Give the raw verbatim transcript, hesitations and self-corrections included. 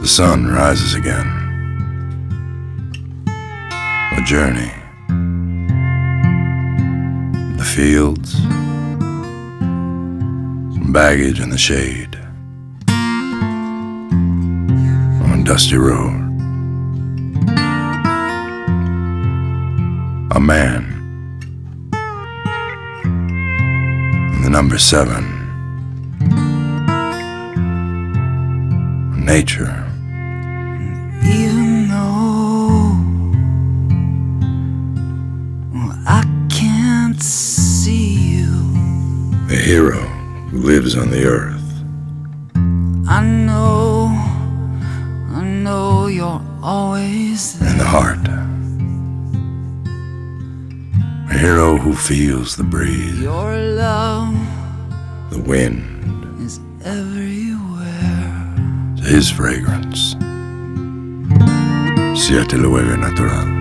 sun rises again. A journey. The fields, some baggage in the shade. On a dusty road. A man. And the number seven. Nature. Even though I can't see you, The hero who lives on the earth. I know, I know you're always there. In the heart. A hero who feels the breeze, Your love the wind, is everywhere. his fragrance. Siete Nueve Natural.